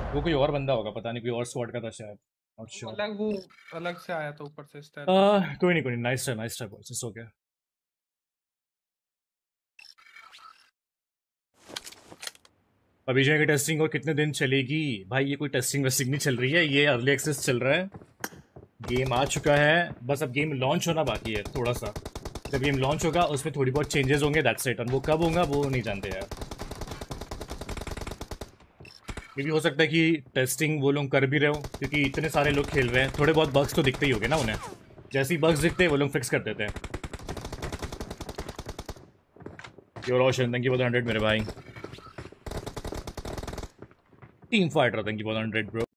वो कोई और बंदा होगा, पता नहीं, कोई और स्क्वाड का था शायद, नॉट वो श्योर। अलग वो अलग से आया था ऊपर से स्टेल्थ। कोई नहीं, nice try boys, it's okay. अभी जो है टेस्टिंग और कितने दिन चलेगी भाई? ये कोई टेस्टिंग वेस्टिंग नहीं चल रही है, ये अर्ली एक्सेस चल रहा है। गेम आ चुका है, बस अब गेम लॉन्च होना बाकी है थोड़ा सा। जब गेम लॉन्च होगा उसमें थोड़ी बहुत चेंजेस होंगे, दैट्स इट। और वो कब होगा वो नहीं जानते यार। ये भी हो सकता है कि टेस्टिंग वो लोग कर भी रहे हो, क्योंकि इतने सारे लोग खेल रहे हैं, थोड़े बहुत बग्स तो दिखते ही होंगे ना उन्हें। जैसे ही बग्स दिखते हैं वो लोग फिक्स कर देते हैं। Your Roshan, thank you for the 100 मेरे भाई। Team fighter, thank you for the 100 bro.